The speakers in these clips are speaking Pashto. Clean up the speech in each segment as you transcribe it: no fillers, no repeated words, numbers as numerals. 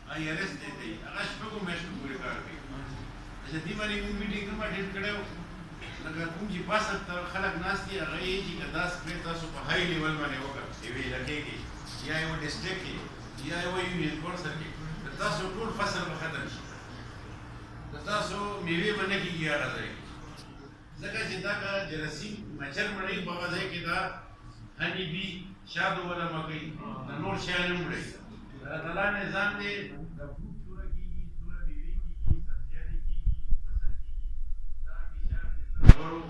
IRS ته دی هغه شپږو میاشتو پورې کار کوي. چې دې باندې موږ میټینګ هم اټینډ کړی و، لکه کوم چې باسط خلک ناست دي هغه یې چې که دا سپرې تاسو په های لیول باندې وکړه یوې علاقې کې یا یوه ډسټرکټ کې یا یوه یونین کونسل کې د تاسو ټول فصل به ختم شي، د تاسو میوې به نه کېږي هغه ځای کې، ځکه چې دا که جراثیم مچر مړوي په هغه ځای کې دا هني بي شادو ولا مکوي د نور شیان هم مړوي. د الله تعالی نظام دی، د فروټ توره کېږي، توره میوې کېږي، سبزیانې کېږي، فصل کېږي، دا میشان د ځناورو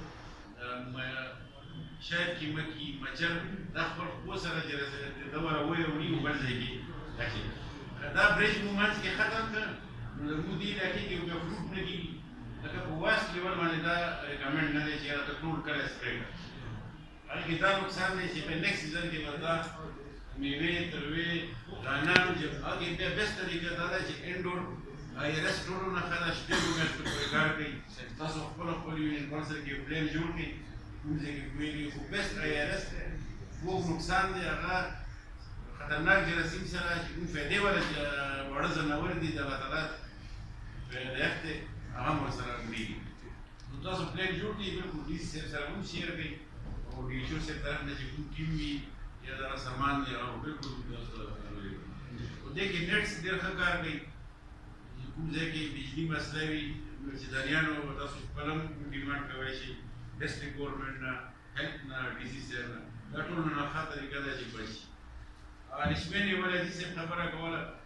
شاید قیمتي مچر دا خپل خپو سره دوره وړي او بل ځای کې راکېږي. دا برج مو منځ کې ختم کړ نو د موږ دې علاقې کې بیا فروټ نه کېږي، لکه په واسط لیول باندې دا ریکمنډ نه دی چې هغه ته ټول کله سپرې کړه. هغه کې دا نقصان دی چې په نیکسټ سیزن کې به دا میوې تروې دانان هغې بیا بیسټ طریقه دا ده چې انډور IRS ټولو نه ښه ده شپږو میاشتو پورې کار کوي. تاسو خپله خپل یونین کونسل کې پلان جوړ کړئ، کوم ځای کې پوهېږئ، خو بیسټ IRS دی. کوږ نقصان دی هغه خطرناک جراثیم سره چې کوم فایدې والا واړه ځناور دي د الله تعالی پیدایښت دی هغه هم ورسره مړېږي. نو تاسو پلان جوړ کړئ، بلکل ډي سي صاحب سره هم شیر کړئ او ډي ایچ او صاحب طرف نه چې کوم ټیم وي یا دغه سامان دی هغه بلکل په دې کې نیټس ډېر ښه کار کوي. کوم ځای کې بجلي مسله وي چې دانیانو تاسو خپله هم ډیمانډ کولی شئ ډسټرکټ ګورنمنټ نه، هیلث نه، ډي سي صاحب نه، دا ټول نه ښه طریقه ده چې بچي. نشمې نیولې دي صاحب خبره کوله